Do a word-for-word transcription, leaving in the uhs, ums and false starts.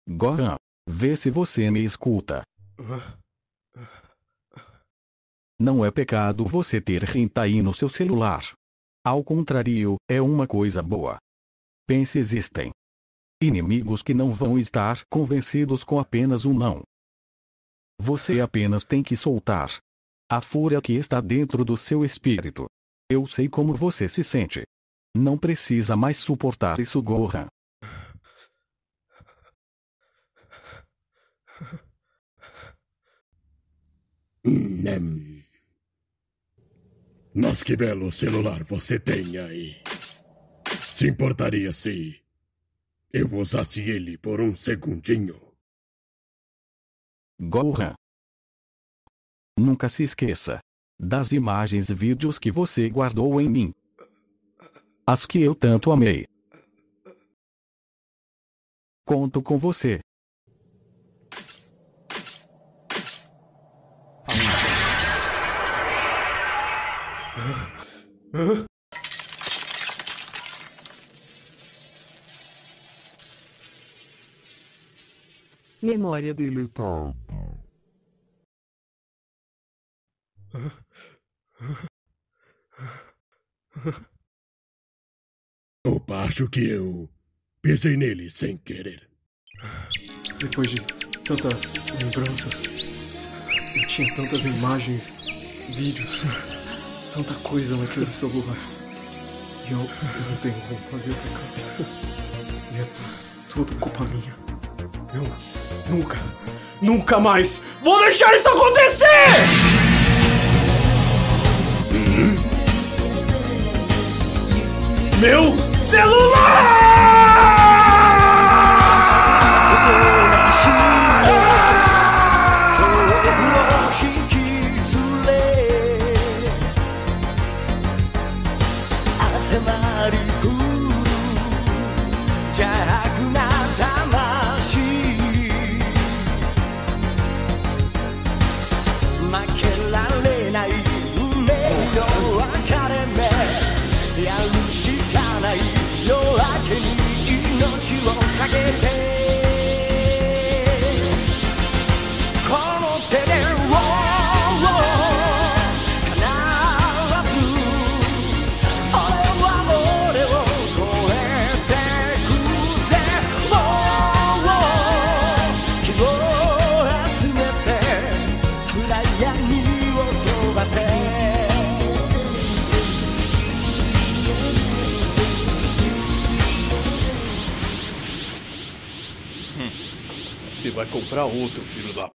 Gohan, vê se você me escuta. Não é pecado você ter hentai no seu celular. Ao contrário, é uma coisa boa. Pense, existem inimigos que não vão estar convencidos com apenas um não. Você apenas tem que soltar a fúria que está dentro do seu espírito. Eu sei como você se sente. Não precisa mais suportar isso, Gohan. Hum. Mas que belo celular você tem aí. Se importaria se eu usasse ele por um segundinho? Gohan, nunca se esqueça das imagens e vídeos que você guardou em mim. As que eu tanto amei. Conto com você. Memória deletada. Opa, acho que eu pisei nele sem querer. Depois de tantas lembranças, eu tinha tantas imagens, vídeos, tanta coisa naquele celular. E eu não tenho como fazer o backup. E é tudo culpa minha. Eu nunca, nunca mais vou deixar isso acontecer! Hum? Meu celular! Você vai comprar outro, filho da